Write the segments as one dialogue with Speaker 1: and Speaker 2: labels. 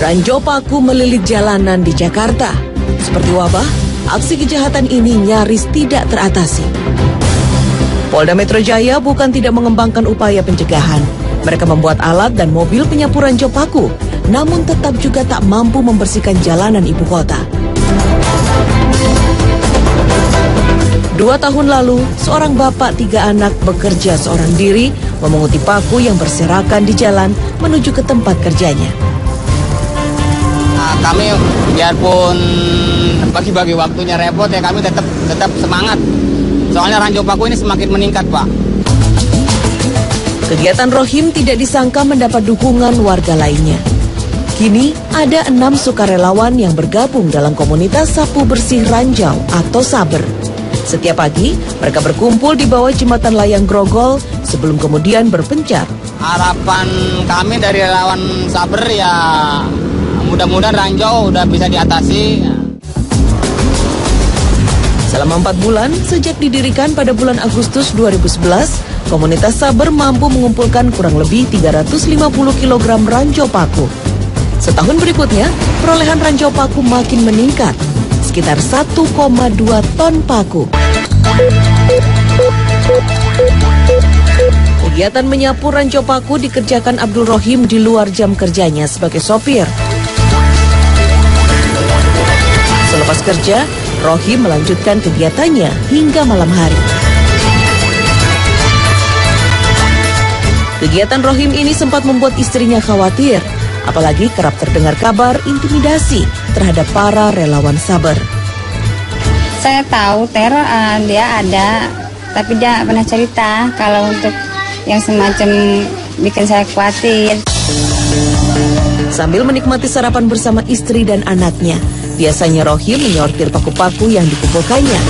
Speaker 1: Ranjau paku melilit jalanan di Jakarta. Seperti wabah, aksi kejahatan ini nyaris tidak teratasi. Polda Metro Jaya bukan tidak mengembangkan upaya pencegahan. Mereka membuat alat dan mobil penyapu ranjau paku, namun tetap juga tak mampu membersihkan jalanan ibu kota. 2 tahun lalu, seorang bapak 3 anak bekerja seorang diri memunguti paku yang berserakan di jalan menuju ke tempat kerjanya.
Speaker 2: Kami biarpun bagi-bagi waktunya repot ya, kami tetap semangat. Soalnya ranjau paku ini semakin meningkat, Pak.
Speaker 1: Kegiatan Rohim tidak disangka mendapat dukungan warga lainnya. Kini ada 6 sukarelawan yang bergabung dalam komunitas sapu bersih ranjau atau Saber. Setiap pagi, mereka berkumpul di bawah jembatan layang Grogol sebelum kemudian berpencar.
Speaker 2: Harapan kami dari relawan Saber ya mudah-mudahan ranjau udah bisa diatasi.
Speaker 1: Selama 4 bulan, sejak didirikan pada bulan Agustus 2011, komunitas Saber mampu mengumpulkan kurang lebih 350 kg ranjau paku. Setahun berikutnya, perolehan ranjau paku makin meningkat, sekitar 1,2 ton paku. Kegiatan menyapu ranjau paku dikerjakan Abdul Rohim di luar jam kerjanya sebagai sopir. Selepas kerja, Rohim melanjutkan kegiatannya hingga malam hari. Kegiatan Rohim ini sempat membuat istrinya khawatir, apalagi kerap terdengar kabar intimidasi terhadap para relawan Saber.
Speaker 3: Saya tahu teror dia ada, tapi dia pernah cerita kalau untuk yang semacam bikin saya khawatir.
Speaker 1: Sambil menikmati sarapan bersama istri dan anaknya, biasanya Rohim menyortir paku-paku yang dikumpulkannya.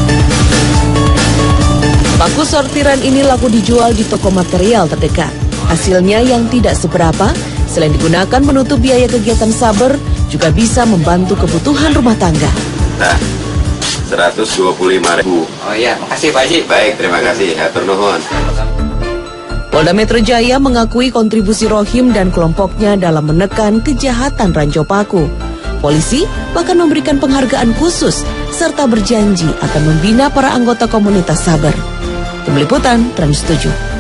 Speaker 1: Paku sortiran ini laku dijual di toko material terdekat. Hasilnya yang tidak seberapa, selain digunakan menutup biaya kegiatan Saber, juga bisa membantu kebutuhan rumah tangga.
Speaker 4: Nah, 125.000.
Speaker 2: Oh iya, makasih Pak Haji.
Speaker 4: Baik, terima kasih. Hatur nuhun.
Speaker 1: Polda Metro Jaya mengakui kontribusi Rohim dan kelompoknya dalam menekan kejahatan ranjau paku. Polisi bahkan memberikan penghargaan khusus serta berjanji akan membina para anggota komunitas Saber. Tim Liputan Trans 7.